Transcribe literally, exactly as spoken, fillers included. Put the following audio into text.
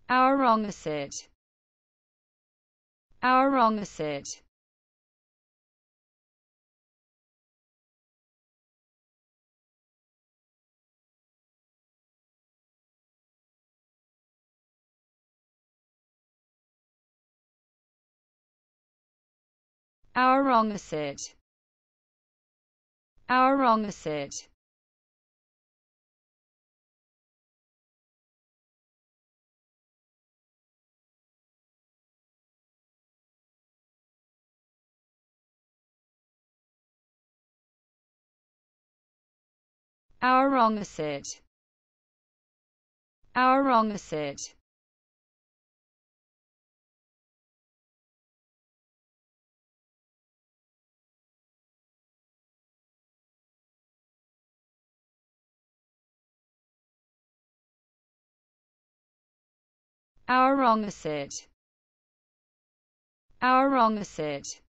Our wrong is it. Our wrong is it. Our wrong is it. Our wrong is it. Our wrong is it. Our wrong is it. Our wrong is it. Our wrong is it.